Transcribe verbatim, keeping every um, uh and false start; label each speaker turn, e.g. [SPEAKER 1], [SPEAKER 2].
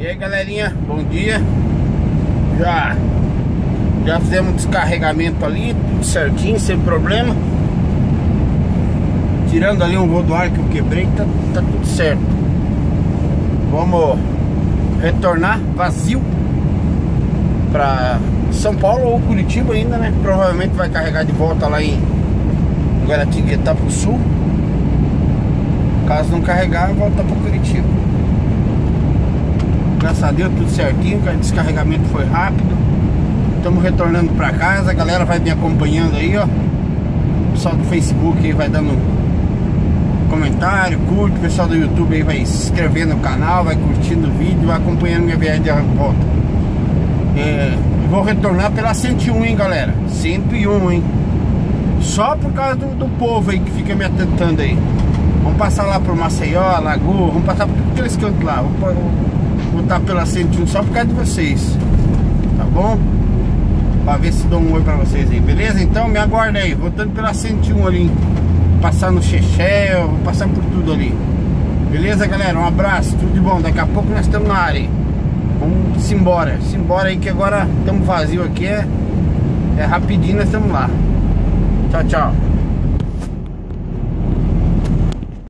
[SPEAKER 1] E aí galerinha, bom dia. Já Já fizemos um descarregamento ali, tudo certinho, sem problema. Tirando ali um rodoar que eu quebrei, tá, tá tudo certo. Vamos retornar vazio pra São Paulo ou Curitiba ainda, né? Provavelmente vai carregar de volta lá em Guaratinguetá pro sul. Caso não carregar, volta pra Curitiba. Graças a Deus, tudo certinho, o descarregamento foi rápido. Estamos retornando pra casa, a galera vai me acompanhando aí, ó. O pessoal do Facebook aí vai dando comentário, curte. O pessoal do YouTube aí vai se inscrevendo no canal, vai curtindo o vídeo, vai acompanhando minha viagem de volta. É, vou retornar pela cento e um, hein, galera? cento e um, hein? Só por causa do, do povo aí que fica me atentando aí. Vamos passar lá por Maceió, Lagoa, vamos passar por aqueles cantos lá. Vou voltar pela cento e um só por causa de vocês, tá bom? Pra ver se dou um oi pra vocês aí, beleza? Então me aguarda aí, voltando pela cento e um ali. Passar no Chechel, vou passar por tudo ali. Beleza, galera? Um abraço, tudo de bom. Daqui a pouco nós estamos na área aí. Vamos embora, simbora aí que agora estamos vazio aqui. É, é rapidinho, nós estamos lá. Tchau, tchau.